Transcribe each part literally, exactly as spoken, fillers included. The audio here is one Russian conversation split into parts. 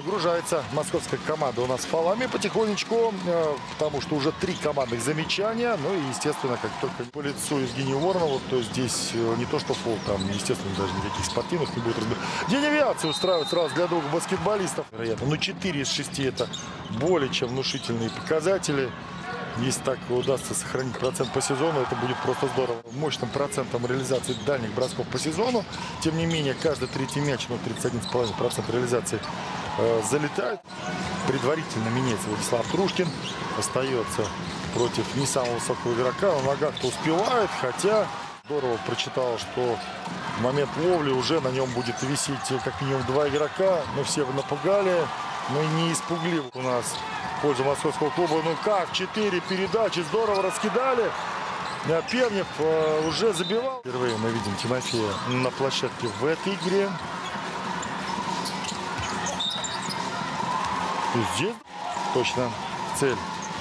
Загружается московская команда у нас фолами потихонечку, потому что уже три командных замечания. Ну и, естественно, как только по лицу Евгению Воронову, то здесь не то что фол, там, естественно, даже никаких спортивных не будет разбирать. День авиации устраивают сразу для двух баскетболистов. Вероятно, ну четыре из шести это более чем внушительные показатели. Если так удастся сохранить процент по сезону, это будет просто здорово. Мощным процентом реализации дальних бросков по сезону. Тем не менее, каждый третий мяч, ну тридцать один и пять десятых процента реализации, э, залетает. Предварительно меняется Владислав Трушкин. Остается против не самого высокого игрока. На ногах-то успевает, хотя здорово прочитал, что в момент ловли уже на нем будет висеть как минимум два игрока. Но все напугали, но не испугливы у нас. В пользу московского клуба. Ну как, четыре передачи, здорово раскидали. Пернев э, уже забивал. Впервые мы видим Тимофея на площадке в этой игре. И здесь точно цель.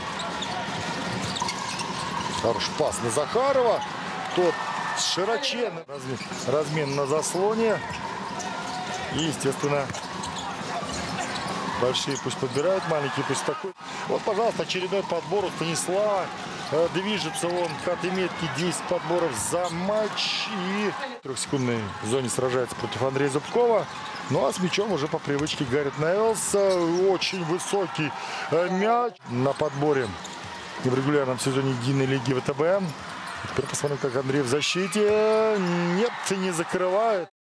Хороший пас на Захарова. Тот широченный размен, размен на заслоне. И, естественно, большие пусть подбирают, маленькие пусть такой. Вот, пожалуйста, очередной подбор у Станислава. Движется он к отметке десять подборов за матч. И в трехсекундной зоне сражается против Андрея Зубкова. Ну а с мячом уже по привычке Гаррет Невиллс. Очень высокий мяч на подборе в регулярном сезоне единой лиги ВТБ. Теперь посмотрим, как Андрей в защите. Нет, не закрывает.